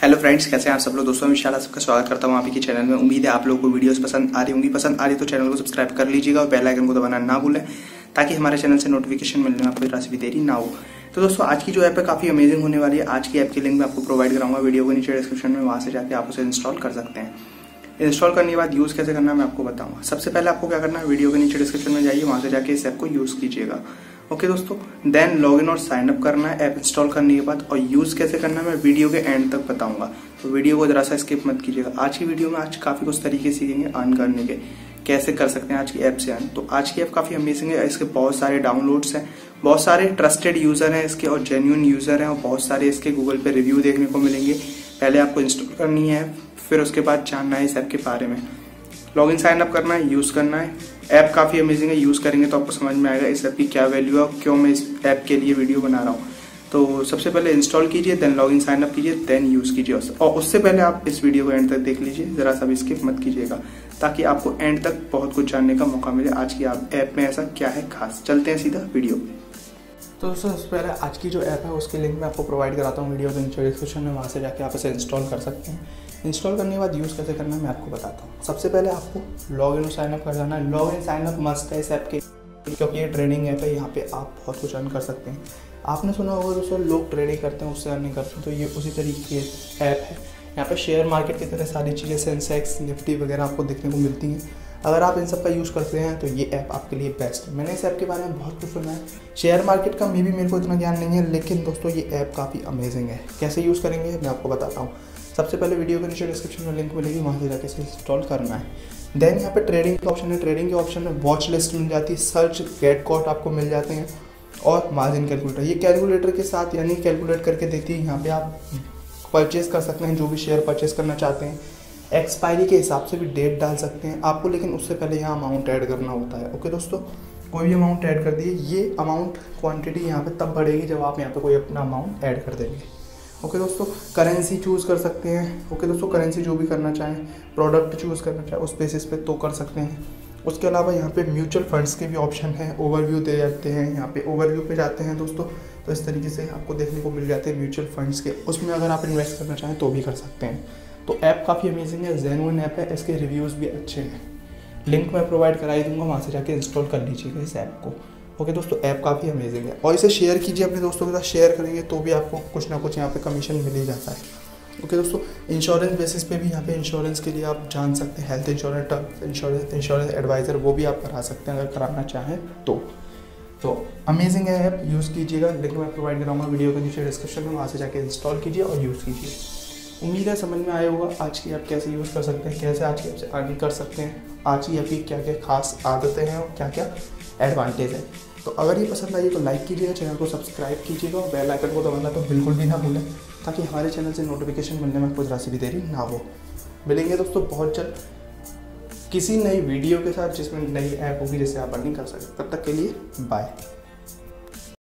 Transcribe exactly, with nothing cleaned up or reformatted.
Hello friends, कैसे हैं आप सब लोग। दोस्तों मैं विशाल सबका स्वागत करता हूं आप ही के चैनल में। उम्मीद है आप लोगों को वीडियोस पसंद आ रही होंगी। पसंद आ रही तो चैनल को सब्सक्राइब कर लीजिएगा और बेल आइकन को दबाना ना भूलें ताकि हमारे चैनल से नोटिफिकेशन मिलने में कोई राशि भी देरी ना हो। तो दोस्तों आज की जो ऐप है काफी अमेजिंग होने वाली है। आज की ऐप की लिंक मैं आपको प्रोवाइड कराऊंगा वीडियो के नीचे डिस्क्रिप्शन में, वहां से जाकर आप उसे इंस्टॉल कर सकते हैं। इंस्टॉल करने के बाद यूज कैसे करना है मैं आपको बताऊंगा। सबसे पहले आपको क्या करना है, वीडियो के नीचे डिस्क्रिप्शन में जाइए, वहां से जाके इस ऐप को यूज कीजिएगा। ओके दोस्तों, देन लॉगिन और साइन अप करना है ऐप इंस्टॉल करने के बाद, और यूज कैसे करना है मैं वीडियो के एंड तक बताऊंगा, तो वीडियो को जरा सा स्किप मत कीजिएगा। आज की वीडियो में आज काफी कुछ तरीके सीखेंगे अर्न करने के, कैसे कर सकते हैं आज की ऐप से अर्न। तो आज की ऐप काफी अमेजिंग है, इसके बहुत सारे डाउनलोड्स हैं, बहुत सारे ट्रस्टेड यूजर हैं इसके और जेन्युइन यूजर हैं, और बहुत सारे इसके गूगल पे रिव्यू देखने को मिलेंगे। पहले आपको इंस्टॉल करनी है, फिर उसके बाद जानना है इस ऐप के बारे में, लॉगिन साइन अप करना है, यूज करना है। ऐप काफी अमेजिंग है, यूज करेंगे तो आपको समझ में आएगा इस ऐप की क्या वैल्यू है और क्यों मैं इस ऐप के लिए वीडियो बना रहा हूँ। तो सबसे पहले इंस्टॉल कीजिए, देन लॉगिन साइन अप कीजिए, देन यूज कीजिए। और उससे पहले आप इस वीडियो को एंड तक देख लीजिए, जरा सा भी स्किप मत कीजिएगा ताकि आपको एंड तक बहुत कुछ जानने का मौका मिले आज की ऐप में ऐसा क्या है खास। चलते हैं सीधा वीडियो पे। तो दोस्तों सबसे पहले आज की जो ऐप है उसकी लिंक मैं आपको प्रोवाइड कराता हूँ वीडियो के नीचे डिस्क्रिप्शन में, वहाँ से जाके आप इसे इंस्टॉल कर सकते हैं। इंस्टॉल करने के बाद यूज़ कैसे करना है मैं आपको बताता हूँ। सबसे पहले आपको लॉगिन और साइनअप कर जाना है। लॉगिन साइनअप मस्ट है इस ऐप के, क्योंकि ये ट्रेडिंग ऐप है, यहाँ पे आप बहुत कुछ अर्न कर सकते हैं। आपने सुना होगा दोस्तों लोग ट्रेडिंग करते हैं उससे अर्निंग करते हैं, तो ये उसी तरीके की ऐप है। यहाँ पे शेयर मार्केट की तरह सारी चीज़ें सेंसेक्स निफ्टी वगैरह आपको देखने को मिलती हैं। अगर आप इन सब का यूज़ करते हैं तो ये ऐप आपके लिए बेस्ट है। मैंने इस ऐप के बारे में बहुत कुछ सुना है, शेयर मार्केट का मे भी मेरे को इतना ज्ञान नहीं है, लेकिन दोस्तों ये ऐप काफ़ी अमेजिंग है। कैसे यूज़ करेंगे मैं आपको बताता हूँ। सबसे पहले वीडियो के नीचे डिस्क्रिप्शन में लिंक मिलेगी, वहाँ से जाकर इसे इंस्टॉल करना है। देन यहाँ पे ट्रेडिंग का ऑप्शन है, ट्रेडिंग के ऑप्शन में वॉच लिस्ट मिल जाती है, सर्च गेट कॉट आपको मिल जाते हैं, और मार्जिन कैलकुलेटर। ये कैलकुलेटर के साथ यानी कैलकुलेट करके देती है। यहाँ पे आप परचेज कर सकते हैं जो भी शेयर परचेज करना चाहते हैं, एक्सपायरी के हिसाब से भी डेट डाल सकते हैं आपको, लेकिन उससे पहले यहाँ अमाउंट ऐड करना होता है। ओके दोस्तों, कोई भी अमाउंट ऐड कर दिए, ये अमाउंट क्वांटिटी यहाँ पे तब बढ़ेगी जब आप यहाँ पे कोई अपना अमाउंट ऐड कर देंगे। ओके दोस्तों, करेंसी चूज़ कर सकते हैं। ओके दोस्तों, करेंसी जो भी करना चाहें, प्रोडक्ट चूज़ करना चाहें उस बेसिस पे तो कर सकते हैं। उसके अलावा यहाँ पे म्यूचुअल फंड्स के भी ऑप्शन है, ओवरव्यू दे जाते हैं। यहाँ पे ओवरव्यू पे जाते हैं दोस्तों, तो इस तरीके से आपको देखने को मिल जाते हैं म्यूचुअल फंड्स के, उसमें अगर आप इन्वेस्ट करना चाहें तो भी कर सकते हैं। तो ऐप काफ़ी अमेजिंग है, जेन्युइन ऐप है, इसके रिव्यूज़ भी अच्छे हैं। लिंक मैं प्रोवाइड करा ही दूंगा, वहाँ से जाके इंस्टॉल कर लीजिएगा इस ऐप को। ओके दोस्तों, ऐप काफ़ी अमेजिंग है, और इसे शेयर कीजिए अपने दोस्तों के साथ। शेयर करेंगे तो भी आपको कुछ ना कुछ यहाँ पे कमीशन मिल ही जाता है। ओके दोस्तों, इंश्योरेंस बेसिस पे भी यहाँ पे इंश्योरेंस के लिए आप जान सकते हैं, health insurance, term insurance, insurance advisor वो भी आप करा सकते हैं अगर कराना चाहें तो। तो अमेजिंग है ऐप, यूज़ कीजिएगा। लिंक मैं प्रोवाइड कराऊंगा वीडियो के नीचे डिस्क्रिप्शन में, वहाँ से जाके इंस्टॉल कीजिए और यूज़ कीजिए। उम्मीद है समझ में आया होगा आज की ऐप कैसे यूज़ कर सकते हैं, कैसे आज की ऐप से अर्निंग कर सकते हैं, आज की ऐप की क्या क्या खास आदतें हैं और क्या क्या एडवांटेज है। तो अगर ये पसंद आई तो लाइक कीजिएगा, चैनल को सब्सक्राइब कीजिएगा और बेल आइकन को दबाना तो बिल्कुल भी ना भूलें ताकि हमारे चैनल से नोटिफिकेशन मिलने में कुछ राशि भी देरी ना हो। मिलेंगे दोस्तों बहुत जल्द किसी नई वीडियो के साथ जिसमें नई ऐप होगी जिससे आप अर्निंग कर सकते। तब तक के लिए बाय।